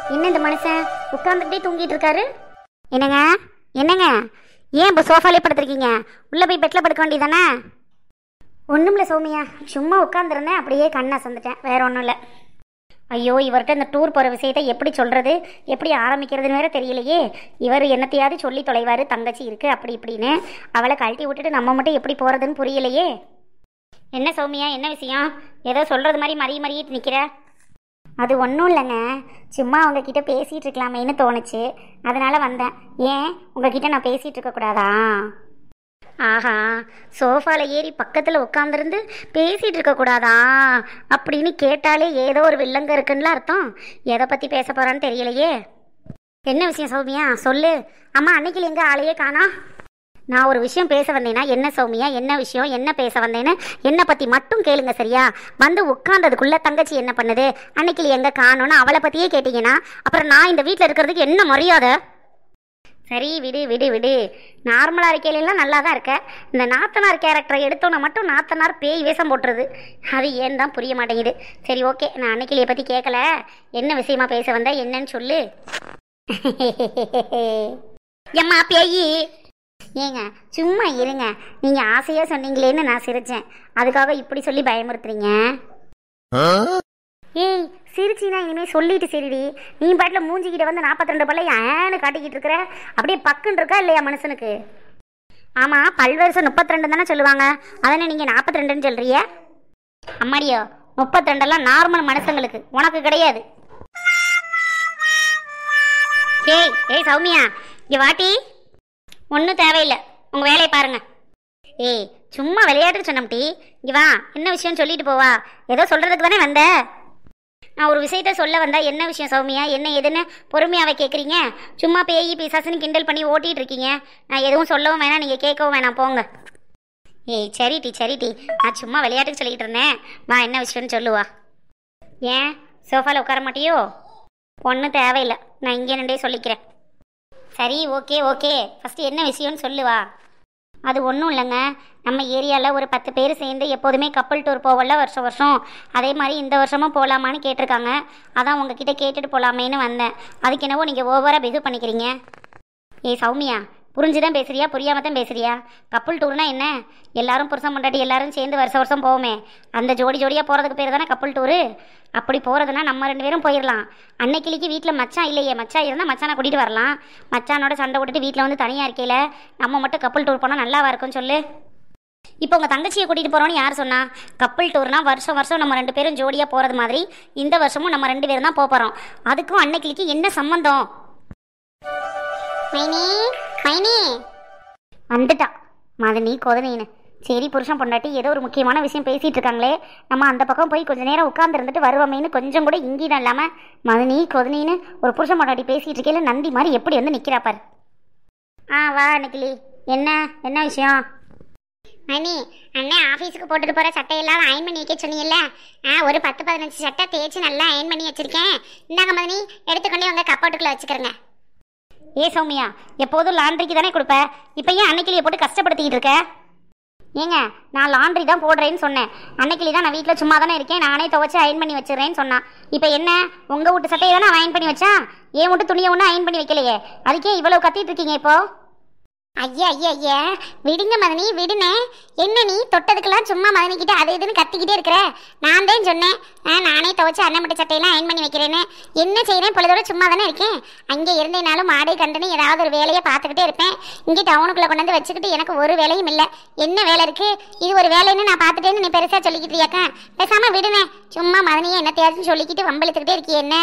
என்ன இந்த மனுஷன் உட்காந்துக்கிட்டே தூங்கிட்டு இருக்காரு? என்னங்க என்னங்க, ஏன் இப்போ சோஃபாலே படுத்துருக்கீங்க? உள்ளே போய் பெட்டில் படுக்க வேண்டியதானே? ஒன்றும் இல்லை சௌமியா, சும்மா உட்காந்துருந்தேன், அப்படியே கண்ணை சந்துட்டேன், வேற ஒன்றும் இல்லை. ஐயோ, இவர்கிட்ட இந்த டூர் போகிற விஷயத்தை எப்படி சொல்கிறது, எப்படி ஆரம்பிக்கிறதுன்னு வேற தெரியலையே. இவர் என்னத்தையாவது சொல்லி தொலைவார், தங்கச்சி இருக்குது அப்படி இப்படின்னு. அவளை கழட்டி விட்டுட்டு நம்ம மட்டும் எப்படி போகிறதுன்னு புரியலையே. என்ன சௌமியா, என்ன விஷயம்? ஏதோ சொல்கிறது மாதிரி மறியிட்டு நிற்கிற. அது ஒன்றும் இல்லைங்க, சும்மா உங்ககிட்ட பேசிகிட்டு இருக்கலாமேன்னு தோணுச்சு, அதனால் வந்தேன். ஏன் உங்ககிட்ட நான் பேசிகிட்டு இருக்கக்கூடாதா? ஆஹா, சோஃபாவில் ஏறி பக்கத்தில் உட்காந்துருந்து பேசிகிட்டு இருக்கக்கூடாதா அப்படின்னு கேட்டாலே ஏதோ ஒரு வில்லங்க இருக்குன்னு அர்த்தம். எதை பற்றி பேச போகிறான்னு தெரியலையே. என்ன விஷயம் சௌமியா, சொல்லு. அம்மா அன்னைக்கு எங்கே ஆளையே காணா? நான் ஒரு விஷயம் பேச வந்தேன்னா என்ன சௌமியா, என்ன விஷயம், என்ன பேச வந்தேன்னு என்னை பற்றி மட்டும் கேளுங்க சரியா? வந்து உட்காந்ததுக்குள்ளே தங்கச்சி என்ன பண்ணுது, அன்னைக்கு எங்கே காணோன்னு அவளை பற்றியே கேட்டிங்கன்னா அப்புறம் நான் இந்த வீட்டில் இருக்கிறதுக்கு என்ன மரியாதை? சரி விடு விடு விடு, நார்மலாக இருக்கையிலாம் நல்லா தான் இருக்க. இந்த நாத்தனார் கேரக்டரை எடுத்தோன்னா மட்டும் நாத்தனார் பேய் வேஷம் போட்டுருது. அது ஏன் தான் புரிய மாட்டேங்குது. சரி ஓகே, நான் அன்னைக்கிளியை பற்றி கேட்கல, என்ன விஷயமா பேச வந்த, என்னன்னு சொல்லு. எம்மா பேயி, ஏங்க சும்மா இருங்க, நீங்கள் ஆசையாக சொன்னீங்களேன்னு நான் சிரித்தேன், அதுக்காக இப்படி சொல்லி பயமுறுத்துறீங்க? ஏய் சிரிச்சினா இனிமேல் சொல்லிட்டு சரிடி. நீ பாட்டில் மூஞ்சிக்கிட்ட வந்து 42 பல்ல ஏன்னு காட்டிக்கிட்டு இருக்கிற, அப்படியே பக்குன்னு இருக்கா இல்லையா மனுஷனுக்கு? ஆமாம், பல்வரிசை 32 தானே சொல்லுவாங்க, அதனை நீங்கள் 42ன்னு சொல்கிறிய? அம்மாடியோ, 32 நார்மல் மனுஷங்களுக்கு, உனக்கு கிடையாது. ஏய் ஏய் சௌமியா, இங்கே வாட்டி. ஒன்றும் தேவையில்லை, உங்கள் வேலையை பாருங்க. ஏய் சும்மா விளையாட்டுக்கு சொன்னம்டி, இங்கே வா, என்ன விஷயம்னு சொல்லிட்டு போவா. ஏதோ சொல்கிறதுக்கு தானே வந்த? நான் ஒரு விஷயத்த சொல்ல வந்தா, என்ன விஷயம் சௌமியா, என்ன எதுன்னு பொறுமையாவே கேட்குறீங்க? சும்மா பேய் பிசாசுன்னு கிண்டல் பண்ணி ஓட்டிகிட்டு இருக்கீங்க. நான் எதுவும் சொல்லவும் வேணாம், நீங்கள் கேட்கவும் வேணாம், போங்க. ஏய் சரிட்டி, நான் சும்மா விளையாட்டுக்கு சொல்லிக்கிட்டு இருந்தேன், வா என்ன விஷயம்னு சொல்லுவா. ஏன் சோஃபாவில் உட்கார மாட்டியோ? ஒன்றும் தேவையில்லை, நான் இங்கே நின்றே சொல்லிக்கிறேன். சரி ஓகே, ஃபஸ்ட்டு என்ன விஷயம்னு சொல்லுவா. அது ஒன்றும் இல்லைங்க, நம்ம ஏரியாவில் ஒரு 10 பேர் சேர்ந்து எப்போதுமே கப்பல் டூர் போவல வருஷம், அதே மாதிரி இந்த வருஷமும் போகலாமான்னு கேட்டிருக்காங்க. அதான் உங்ககிட்ட கேட்டுட்டு போகலாமேன்னு வந்தேன். அதுக்கு என்னவோ நீங்கள் ஓவராக பிஹேவ் பண்ணிக்கிறீங்க. ஏய் சௌமியா, புரிஞ்சுதான் பேசுறியா, புரியாமல் தான் பேசுறியா? கப்பல் டூர்னா என்ன? எல்லாரும் புருஷன் பொண்டாட்டி எல்லாரும் சேர்ந்து வருஷம் போவோமே, அந்த ஜோடியாக போகிறதுக்கு பேர் தானே கப்பல் டூரு. அப்படி போகிறதுனா நம்ம 2 பேரும் போயிடலாம். அன்னைக்கிளிக்கு வீட்டில் மச்சான் இல்லையே, மச்சான் இருந்தால் மச்சானை கூட்டிகிட்டு வரலாம். மச்சானோட சண்டை விட்டுட்டு வீட்டில் வந்து தனியாக இருக்கையில் நம்ம மட்டும் கப்பல் டூர் போனால் நல்லாவா இருக்கும்னு சொல்லு. இப்போ உங்கள் தங்கச்சியை கூட்டிகிட்டு போகிறோன்னு யார் சொன்னா? கப்பல் டூர்னா வருஷம் நம்ம 2 பேரும் ஜோடியாக போகிறது மாதிரி இந்த வருஷமும் நம்ம 2 பேரும் தான் போகிறோம். அதுக்கும் அன்னைக்கிளிக்கு என்ன சம்மந்தம்? மைனி வந்துட்டா மதனி கொதனின்னு. சரி புருஷன் பொண்டாட்டி ஏதோ ஒரு முக்கியமான விஷயம் பேசிகிட்டு இருக்காங்களே, நம்ம அந்த பக்கம் போய் கொஞ்சம் நேரம் உட்கார்ந்து இருந்துட்டு வருவோமேன்னு கொஞ்சம் கூட இங்கீடம் இல்லாமல் மதனி கொதனின்னு ஒரு புருஷன் பொண்டாட்டி பேசிகிட்டு இருக்கையில நந்தி மாதிரி எப்படி வந்து நிற்கிறாப்பார். வா அன்னைக்கிளி, என்ன விஷயம்? மணி அண்ணன் ஆஃபீஸுக்கு போட்டுட்டு போகிற சட்டையெல்லாம் அயன் பண்ணி வைக்க சொன்னீங்கல்ல, ஒரு 10-15 சட்டை தேய்ச்சி நல்லா அயன் பண்ணி வச்சுருக்கேன். இந்தாங்க மதனி, எடுத்துக்கொண்டே உங்கள் கப்போட்டுக்குள்ளே வச்சுக்கிறேங்க. ஏ சௌமியா, எப்போதும் லாண்ட்ரிக்கு தானே கொடுப்ப, இப்போ ஏன் அன்னைக்கிளியை போட்டு கஷ்டப்படுத்திக்கிட்டு இருக்க? ஏங்க நான் லாண்ட்ரி தான் போடுறேன்னு சொன்னேன், அன்னைக்கிளி தான் நான் வீட்டில் சும்மா தானே இருக்கேன், நானே துவைச்சி அயன் பண்ணி வச்சிடறேன்னு சொன்னான். இப்போ என்ன, உங்கள் வீட்டு சட்டையை தானே அயன் பண்ணி வச்சா, ஏன் வீட்டு துணியை ஒன்றும் அயன் பண்ணி வைக்கலையே, அதுக்கே இவ்வளோ கத்திட்டு இருக்கீங்க இப்போ? ஐயா விடுங்க மதனி, விடுனே. என்ன நீ தொட்டதுக்கெல்லாம் சும்மா மதனிக்கிட்ட அது இதுன்னு கத்திக்கிட்டே இருக்கிற? நான் தான் சொன்னேன், நானே துவைச்சு அண்ணன் சட்டையெல்லாம் அயன் பண்ணி வைக்கிறேன்னு. என்ன செய்கிறேன், பொழுதோட சும்மா தானே இருக்கேன். அங்கே இருந்தேனாலும் மாடை கண்டுன்னு ஏதாவது ஒரு வேலையை பார்த்துக்கிட்டே இருப்பேன். இங்கே டவுனுக்குள்ளே கொண்டு வந்து வச்சுக்கிட்டு எனக்கு ஒரு வேலையும் இல்லை. என்ன வேலை இருக்குது, இது ஒரு வேலைன்னு நான் பார்த்துட்டேன்னு நீ பெருசாக சொல்லிக்கிட்டியாக்கா? பேசாமல் விடுனே, சும்மா மதனியை என்னத்தையாச்சும் சொல்லிக்கிட்டு வம்பளுத்துக்கிட்டே இருக்கியே என்ன?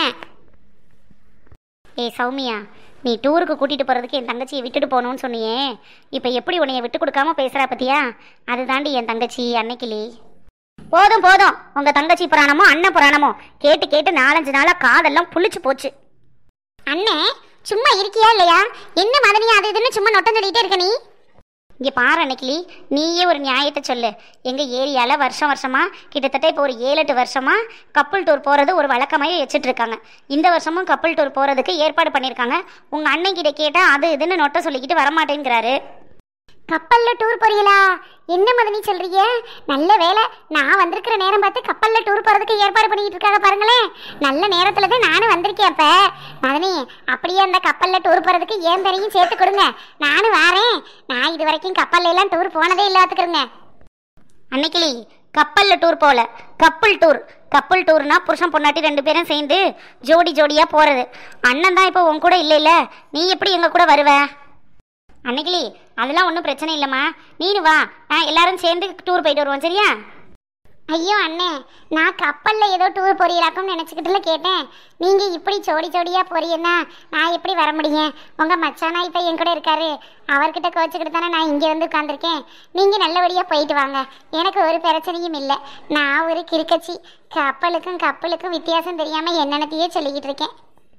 ஏய் சௌமியா, நீ டூருக்கு கூட்டிகிட்டு போகிறதுக்கு என் தங்கச்சியை விட்டுட்டு போகணுன்னு சொன்னியே, இப்போ எப்படி உன்னைய விட்டு கொடுக்காம பேசுகிறா பத்தியா? அது தாண்டி என் தங்கச்சி அன்னைக்கிளி. போதும் உங்கள் தங்கச்சி புராணமோ அண்ணன் புராணமோ கேட்டு 4-5 நாளாக காதெல்லாம் புளிச்சு போச்சு. அண்ணே சும்மா இருக்கியா இல்லையா? என்ன மதனியா அது இதுன்னு சும்மா நொட்டம் சொல்லிகிட்டே இருக்க நீ? இங்கே பாரு அன்னைக்கிளி, நீயே ஒரு நியாயத்தை சொல்லு. எங்கள் ஏரியாவில் வருஷமாக கிட்டத்தட்ட இப்போ ஒரு 7-8 வருஷமாக கப்பல் டூர் போகிறது ஒரு வழக்கமாக வச்சுட்ருக்காங்க. இந்த வருஷமும் கப்பல் டூர் போகிறதுக்கு ஏற்பாடு பண்ணியிருக்காங்க. உங்கள் அன்னைக்கிட்ட கேட்டால் அது இதுன்னு நொட்டை சொல்லிக்கிட்டு வரமாட்டேங்கிறாரு. கப்பலில் டூர் போறீங்களா? என்ன மதனி சொல்றீங்க? நல்ல வேலை, நான் வந்திருக்கிற நேரம் பார்த்து கப்பலில் டூர் போகிறதுக்கு ஏற்பாடு பண்ணிக்கிட்டு இருக்காங்க பாருங்களேன். நல்ல நேரத்தில் தான் நானும் வந்திருக்கேன். அப்போ மதனி, அப்படியே அந்த கப்பல்ல டூர் போறதுக்கு ஏன் பேரையும் சேர்த்து கொடுங்க, நானும் வாரேன். நான் இது வரைக்கும் கப்பல்ல எல்லாம் டூர் போனதே இல்லாத்துக்கிறேங்க. அன்னைக்கிளி, கப்பல்ல டூர் போல, கப்பல் டூர். கப்பல் டூர்னா புருஷன் பொண்டாட்டி 2 பேரும் சேர்ந்து ஜோடி ஜோடியா போறது. அண்ணன் தான் இப்போ உன் கூட இல்லைல்ல, நீ எப்படி எங்க கூட வருவ? அன்னைக்கிளி, அதெல்லாம் ஒன்றும் பிரச்சனை இல்லைம்மா, நீனு வா, நான் எல்லாரும் சேர்ந்து டூர் போயிட்டு வருவோம், சரியா? ஐயோ அண்ணே, நான் கப்பல்ல ஏதோ டூர் போறீங்களாக்கும்னு நினைச்சுக்கிட்டுல கேட்டேன். நீங்க இப்படி ஜோடி ஜோடியா போறீங்கன்னா நான் எப்படி வர முடியும்? உங்க மச்சானா இப்ப என் கூட இருக்காரு, அவர்கிட்ட கோச்சுக்கிட்டு தானே நான் இங்க வந்து உட்காந்துருக்கேன். நீங்க நல்லபடியா போயிட்டு வாங்க, எனக்கு ஒரு பிரச்சனையும் இல்லை. நான் ஒரு கிறுக்கச்சி, கப்பலுக்கும் வித்தியாசம் தெரியாம என்னென்னத்தையே சொல்லிக்கிட்டு இருக்கேன்.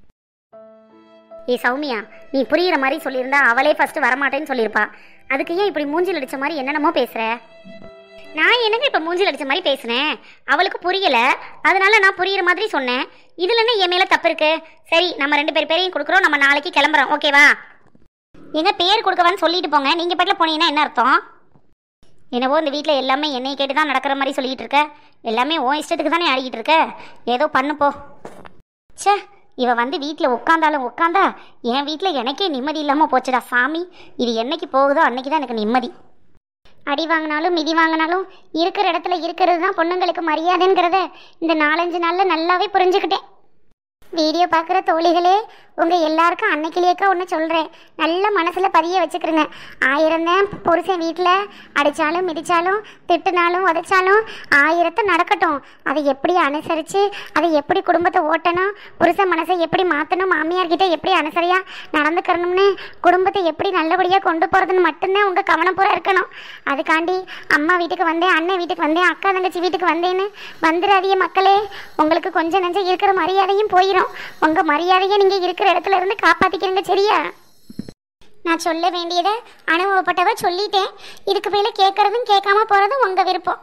ஏ சௌமியா, நீ புரியுற மாதிரி சொல்லியிருந்தா அவளே ஃபர்ஸ்ட் வரமாட்டேன்னு சொல்லியிருப்பா. அதுக்கு ஏன் இப்படி மூஞ்சில் அடிச்ச மாதிரி என்னென்னமோ பேசுற? நான் என்னங்க இப்போ மூஞ்சில் அடிச்ச மாதிரி பேசுனேன்? அவளுக்கு புரியல, அதனால நான் புரியுற மாதிரி சொன்னேன். இதுல என்ன என் மேல தப்பு இருக்கு? சரி, நம்ம 2 பேரையும் கொடுக்குறோம், நம்ம நாளைக்கு கிளம்புறோம், ஓகேவா? எங்க பேர் கொடுக்கவான்னு சொல்லிட்டு போங்க, நீங்க பாட்டில் போனீங்கன்னா என்ன அர்த்தம்? என்னவோ இந்த வீட்டில் எல்லாமே என்னை கேட்டு தான் நடக்கிற மாதிரி சொல்லிட்டு இருக்க. எல்லாமே உன் இஷ்டத்துக்கு தானே ஆடிக்கிட்டு இருக்க. ஏதோ பண்ணுப்போ. சே, இவ வந்து வீட்டில் உட்காந்தாலும் உட்காந்தா என் வீட்டில் எனக்கே நிம்மதி இல்லாமல் போச்சுடா சாமி. இது என்னைக்கு போகுதோ அன்னைக்கு தான் எனக்கு நிம்மதி. அடி வாங்கினாலும் மிதி வாங்கினாலும் இருக்கிற இடத்துல இருக்கிறது தான் பொண்ணுங்களுக்கு மரியாதைங்கிறத இந்த 4-5 நாளில் நல்லாவே புரிஞ்சுக்கிட்டேன். வீடியோ பார்க்குற தோழிகளே, உங்கள் எல்லாருக்கும் அன்னைக்கிலேக்கா ஒன்று சொல்கிறேன், நல்ல மனசில் பதிய வச்சுக்கிறேங்க. 1000 தான் புருஷன் வீட்டில் அடித்தாலும் மிதித்தாலும் திட்டுனாலும் உதைச்சாலும் 1000 நடக்கட்டும். அதை எப்படி அனுசரித்து அதை எப்படி குடும்பத்தை ஓட்டணும், புருஷன் மனசை எப்படி மாற்றணும், மாமியார்கிட்ட எப்படி அனுசரியாக நடந்துக்கிறணும்னு, குடும்பத்தை எப்படி நல்லபடியாக கொண்டு போகிறதுன்னு மட்டும்தான் உங்கள் கவனம் பூரா இருக்கணும். அதுக்காண்டி அம்மா வீட்டுக்கு வந்தேன், அண்ணன் வீட்டுக்கு வந்தேன், அக்கா தங்கச்சி வீட்டுக்கு வந்தேன்னு வந்துடாதீங்க மக்களே. உங்களுக்கு கொஞ்சம் நெஞ்சம் இருக்கிற மரியாதையும் போயிடும். உங்கள் மரியாதையை நீங்கள் இருக்கிற இடத்துல இருந்து காப்பாத்திக்கிறீங்க, சரியா? நான் சொல்ல வேண்டியதை அனுபவப்பட்டவ சொல்லிட்டேன். இதுக்கு மேல கேட்கறதும் கேட்காம போறதும் உங்க விருப்பம்.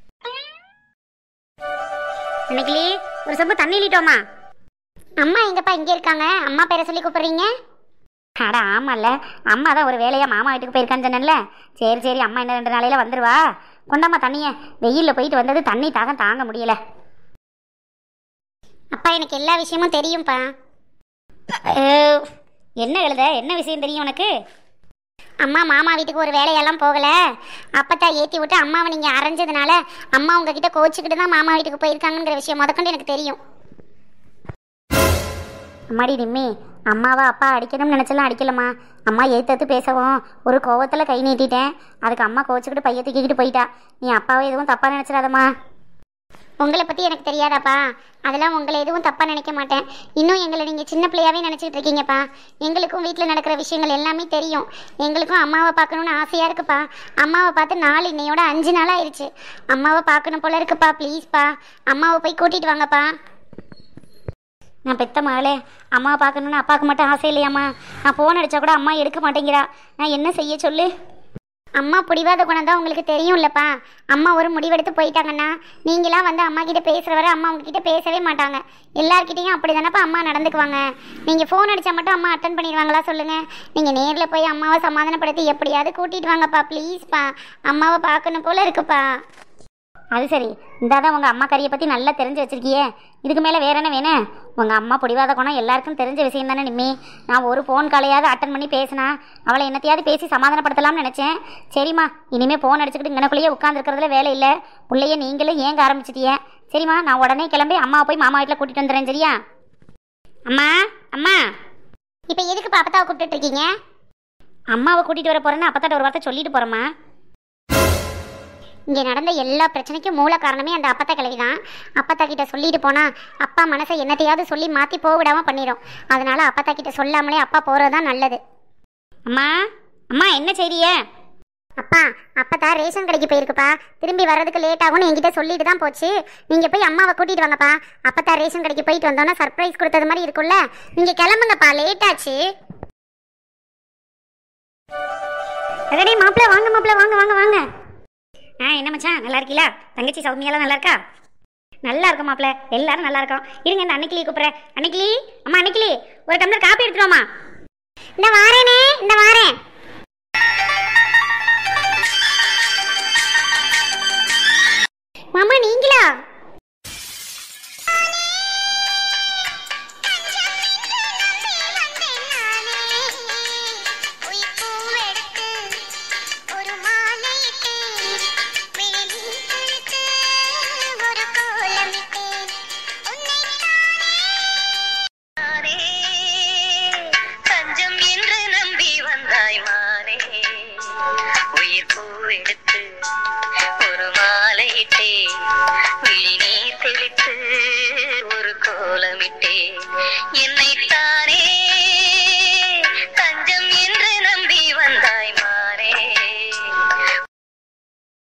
அன்னைக்கிளி, ஒரு சொம்பு தண்ணி இலிட்டோமா? அம்மா எங்கப்பா இங்க இருக்காங்க? அம்மா பேரை சொல்லி கூப்பிடுறீங்க? அட ஆமாம்ல, அம்மா தான் ஒரு வேலையா மாமா வீட்டுக்கு போயிருக்கான்னு சொன்னேன்ல. சரி சரி, அம்மா என்ன 2 நாளையில வந்துருவா. கொண்டாம்மா தண்ணிய, வெயிலில் போயிட்டு வந்தது தண்ணி தாகம் தாங்க முடியல. அப்பா, எனக்கு எல்லா விஷயமும் தெரியும்ப்பா. என்ன எழுத, என்ன விஷயம் தெரியும் உனக்கு? அம்மா மாமா வீட்டுக்கு ஒரு வேலையெல்லாம் போகல, அப்பத்தா ஏற்றி விட்டு அம்மாவை நீங்கள் அரைஞ்சதுனால அம்மா உங்ககிட்ட கோச்சிக்கிட்டு தான் மாமா வீட்டுக்கு போயிருக்காங்கிற விஷயம் முதற்கொண்டு எனக்கு தெரியும். அம்மாடி நிம்மி, அம்மாவை அப்பா அடிக்கணும்னு நினச்சலாம் அடிக்கலம்மா. அம்மா ஏற்று பேசவும் ஒரு கோவத்தில் கை நீட்டிட்டேன். அதுக்கு அம்மா கோச்சிக்கிட்டு பைய தூக்கிக்கிட்டு போயிட்டா. நீ அப்பாவை எதுவும் தப்பாக நினச்சிடாதம்மா. உங்களை பற்றி எனக்கு தெரியாதாப்பா, அதெல்லாம் உங்களை எதுவும் தப்பாக நினைக்க மாட்டேன். இன்னும் எங்களை நீங்கள் சின்ன பிள்ளையாவே நினச்சிக்கிட்டு இருக்கீங்கப்பா. எங்களுக்கும் வீட்டில் நடக்கிற விஷயங்கள் எல்லாமே தெரியும். எங்களுக்கும் அம்மாவை பார்க்கணுன்னு ஆசையாக இருக்குப்பா. அம்மாவை பார்த்து 4 இன்னையோட 5 நாள் ஆயிடுச்சு. அம்மாவை பார்க்கணும் போல இருக்குப்பா, ப்ளீஸ்ப்பா அம்மாவை போய் கூட்டிகிட்டு வாங்கப்பா. நான் பெத்த மகளே, அம்மாவை பார்க்கணுன்னு அப்பாவுக்கு மட்டும் ஆசை இல்லையாம்மா? நான் ஃபோன் அடித்தா கூட அம்மா எடுக்க மாட்டேங்கிறா. நான் என்ன செய்ய சொல்லு? அம்மா பிடிவாத குணம் தான் உங்களுக்கு தெரியும் இல்லைப்பா. அம்மா ஒரு முடிவெடுத்து போயிட்டாங்கன்னா நீங்களாம் வந்து அம்மா கிட்ட பேசுகிற வரை அம்மா உங்ககிட்ட பேசவே மாட்டாங்க. எல்லார்கிட்டையும் அப்படி தானப்பா அம்மா நடந்துக்குவாங்க. நீங்கள் ஃபோன் அடித்தா மட்டும் அம்மா அட்டன் பண்ணிடுவாங்களா சொல்லுங்கள்? நீங்கள் நேரில் போய் அம்மாவை சமாதானப்படுத்தி எப்படியாவது கூட்டிகிட்டு வாங்கப்பா, ப்ளீஸ்ப்பா. அம்மாவை பார்க்கணும் போல இருக்குப்பா. அது சரி, இந்தாதான் உங்கள் அம்மா கறியை பற்றி நல்லா தெரிஞ்சு வச்சுருக்கியே. இதுக்கு மேலே வேற என்ன வேணும்? உங்கள் அம்மா பிடிவாத குணம் எல்லாருக்கும் தெரிஞ்ச விஷயம் தானே நிம்மி. நான் ஒரு ஃபோன் காலையாவது அட்டன் பண்ணி பேசினா அவளை என்னத்தையாவது பேசி சமாதானப்படுத்தலாம்னு நினச்சேன். சரிம்மா, இனிமேல் ஃபோன் அடிச்சுக்கிட்டு இங்கனக்குள்ளேயே உட்காந்துருக்கிறதுல வேலை இல்லை. பிள்ளைய நீங்களும் ஏங்க ஆரம்பிச்சிட்டியே. சரிம்மா, நான் உடனே கிளம்பி அம்மாவை போய் மாமா வீட்டில் கூட்டிகிட்டு வந்துடுறேன், சரியா? அம்மா அம்மா, இப்போ எதுக்கு அப்பத்தாவை கூப்பிட்டு இருக்கீங்க? அம்மாவை கூட்டிகிட்டு வர போகிறேன்னு அப்பத்தாட்ட ஒரு வார்த்தை சொல்லிட்டு போகிறேம்மா. இங்கே நடந்த எல்லா பிரச்சனைக்கும் மூல காரணமே அந்த அப்பத்தா கிழவி தான். அப்பத்தா கிட்ட சொல்லிட்டு போனால் அப்பா மனசை என்னத்தையாவது சொல்லி மாற்றி போவிடாமல் பண்ணிடும். அதனால அப்பத்தா கிட்ட சொல்லாமலே அப்பா போகிறது தான் நல்லது. அம்மா அம்மா, என்ன செய்றிய? அப்பா, அப்பத்தா ரேஷன் கடைக்கு போயிருக்குப்பா. திரும்பி வர்றதுக்கு லேட் ஆகும்னு என்கிட்ட சொல்லிட்டு தான் போச்சு. நீங்கள் போய் அம்மாவை கூட்டிகிட்டு வாங்கப்பா. அப்பத்தா ரேஷன் கடைக்கு போயிட்டு வந்தோன்னா சர்ப்ரைஸ் கொடுத்தது மாதிரி இருக்கும்ல. நீங்கள் கிளம்புங்கப்பா, லேட் ஆச்சு. ரெடி மாப்பிள்ள, வாங்க மாப்பிள்ள, வாங்க வாங்க வாங்க. என்ன மச்சான், நல்லா இருக்கீங்களா? தங்கச்சி சௌமியாலாம் நல்லா இருக்கா? நல்லா இருக்கும் மாப்பிள்ள, எல்லாரும் நல்லா இருக்கோம். இருங்க, இந்த அன்னைக்கிளி கூப்பிட்றேன். அன்னைக்கிளி, அம்மா அன்னைக்கிளி, ஒரு டம்ளர் காப்பி எடுத்துருவோமா? இந்த வார